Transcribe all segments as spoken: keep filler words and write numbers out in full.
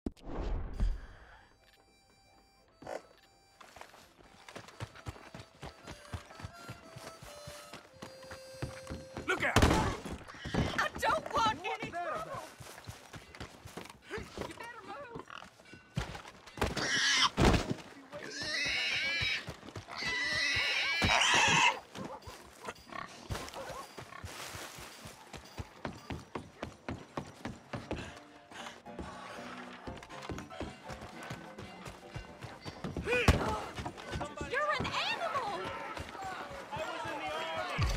Look out! I don't want any trouble! You better move! You're an animal! I was in the army!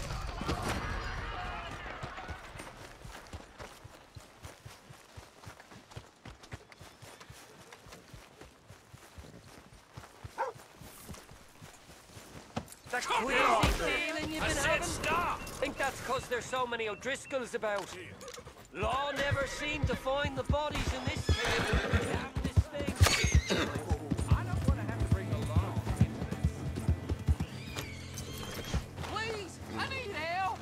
That Come crazy on! feeling you've I been said having? stop! Think that's because there's so many O'Driscolls about. Law never seemed to find the bodies in this town. Damn this thing. I don't want to have to bring the law into this. Please, I need help!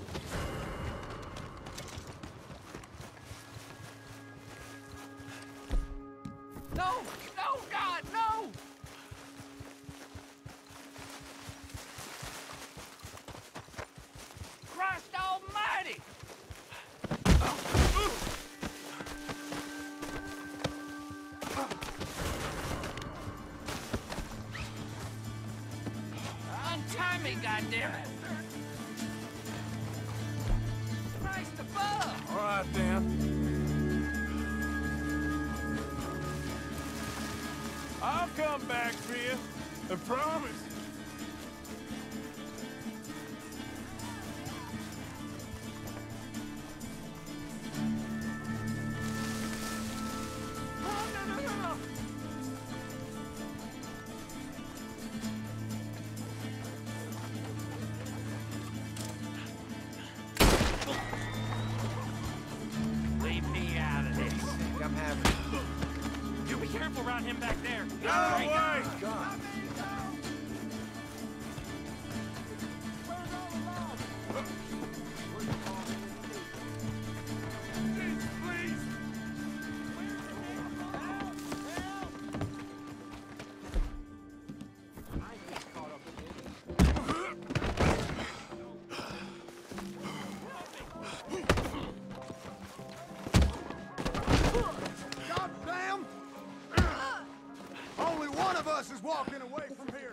No! No, God, no! Christ almighty! Untie me, goddammit! Christ above! All right, then. I'll come back for you. I promise. Oh, no, no, no, no. Leave me out of this. I'm having You be careful around him back there. Out Right. of the way! Jesus, please. Goddamn! Only one of us is walking away from here.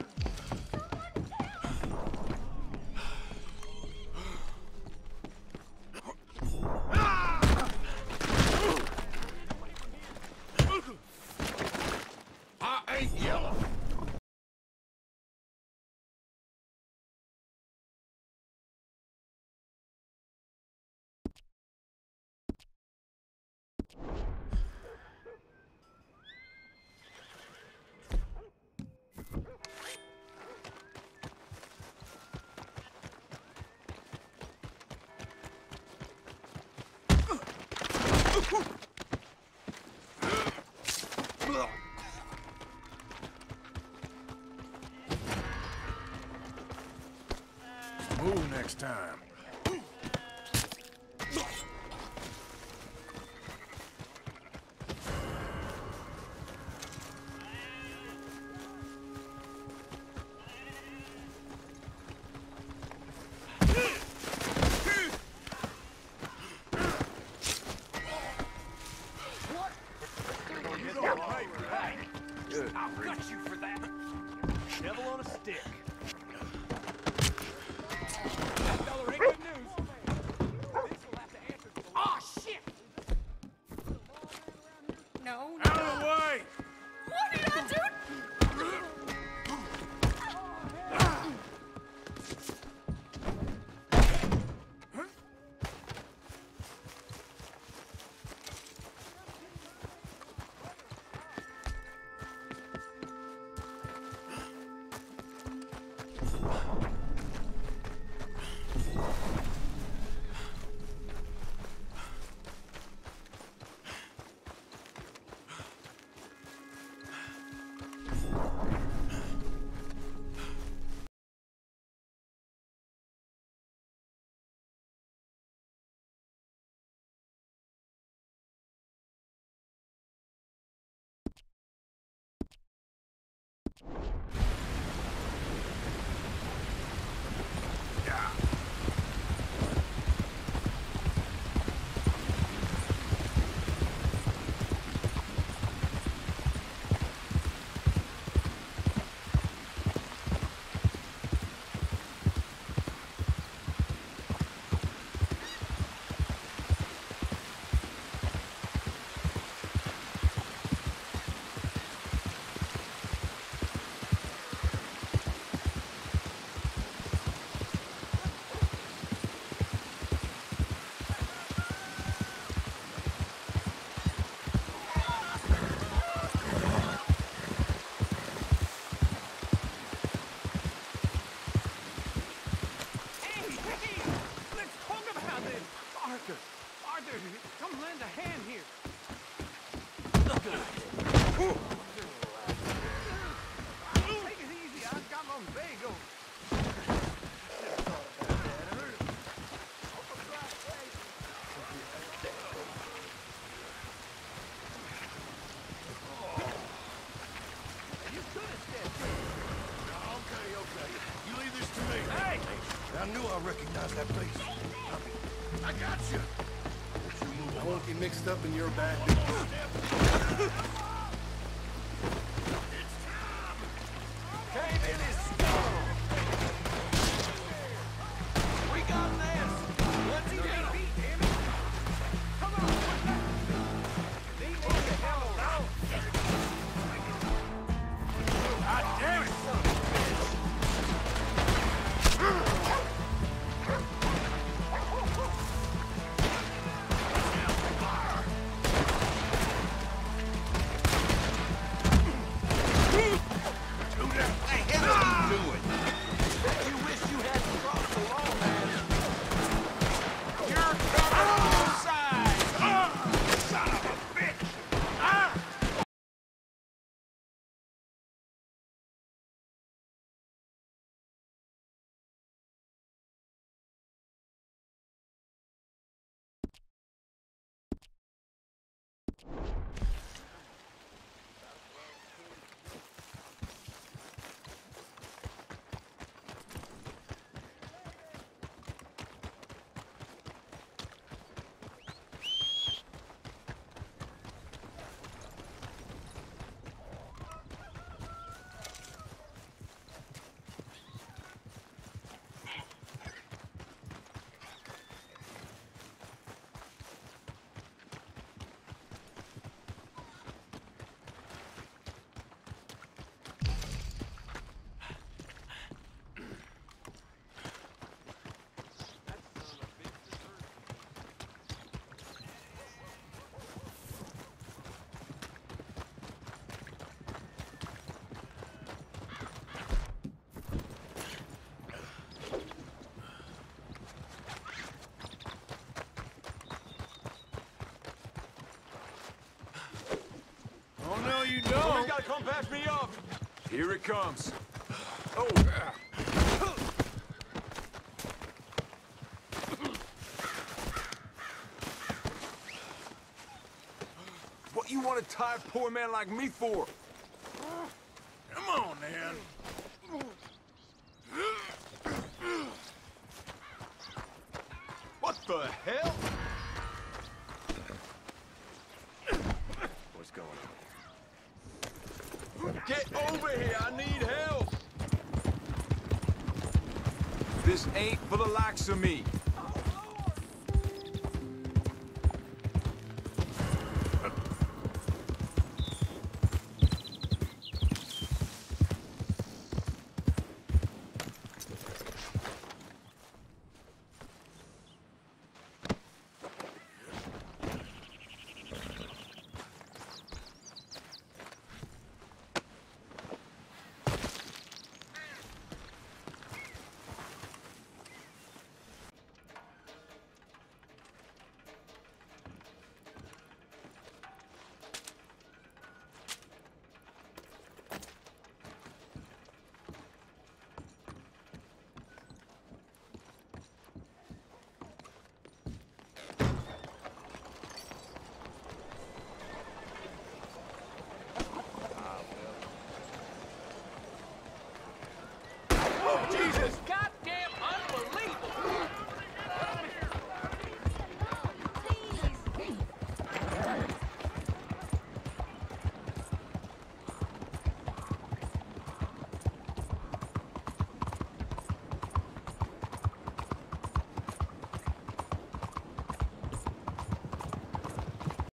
I ain't yellow. Move next time. I'll gut you for that. Devil on a stick. That fella ain't good news. This will have to answer to the law. Oh, shit! No, no. Out of the way! What did I do? lend a hand here. Take it easy, I've got lumbago. You could have stepped in. Okay, okay. You leave this to me. Hey! I knew I recognized that face. I got you. I won't get mixed up in your bad business. Cave in his skull! We got this! Let's eat it! Beat him! Come on! Leave me the hell alone! God damn it, son of a bitch! You don't. Somebody's gotta come patch me up! Here it comes. Oh. What you want to tie a poor man like me for? Come on, man. What the hell? What's going on? Get over here, I need help! This ain't for the likes of me.